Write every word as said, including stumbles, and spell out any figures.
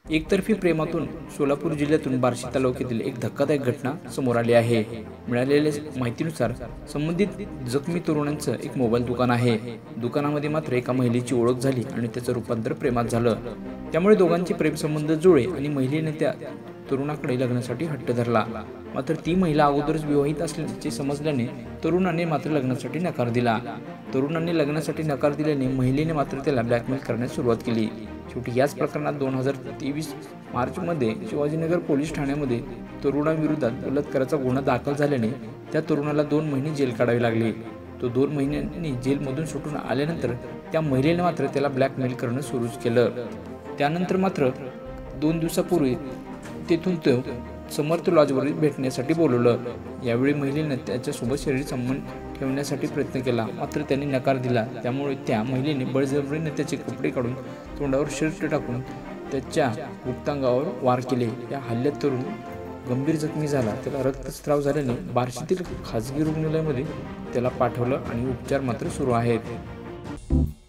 एकतर्फी प्रेमातून सोलापूर जिल्ह्यातून बार्शी तालुक्यातील एक धक्कादायक घटना समोर आली आहे। मिळालेल्या माहितीनुसार संबंधित जखमी तरुणांचं एक मोबाईल दुकान आहे। दुकानामध्ये मात्र एका महिलेची ओळख झाली आणि त्याचं रूपांतर प्रेमात झालं। त्यामुळे दोघांचे प्रेमसंबंध जुळले आणि महिलेने त्या तरुणाकडे लग्नासाठी हट्ट धरला। मात्र ती महिला अगोदरच विवाहित असल्याचे समजल्याने तरुणाने मात्र लग्नासाठी नकार दिला। तरुणाने लग्नासाठी नकार दिल्याने महिलेने मात्र त्याला ब्लॅकमेल करण्यास सुरुवात केली। शेवटी याच प्रकरणात दोन हजार तेवीस मार्चमध्ये शिवाजीनगर पोलीस ठाण्यामध्ये तरुणाविरोधात बलात्काराचा गुन्हा दाखल झाल्याने त्या तरुणाला दोन महिने जेल काढावी लागली। तो दोन महिन्यांनी जेलमधून सुटून आल्यानंतर त्या महिलेने मात्र त्याला ब्लॅकमेल करणं सुरू केलं। त्यानंतर मात्र दोन दिवसापूर्वी तेथून तो समर्थ लॉजवर भेटण्यासाठी बोलवलं। यावेळी महिलेने त्याच्यासोबत शरीर संबंध ठेवण्यासाठी प्रयत्न केला, मात्र त्याने नकार दिला। त्यामुळे त्या महिलेने बळजबरीने त्याचे कपडे काढून तोंडावर शर्ट टाकून त्याच्या गुप्तांगावर वार केले। या हल्ल्यात तरुण गंभीर जखमी झाला। त्याला रक्तस्राव झाल्याने बार्शीतील खासगी रुग्णालयामध्ये त्याला पाठवलं आणि उपचार मात्र सुरू आहेत।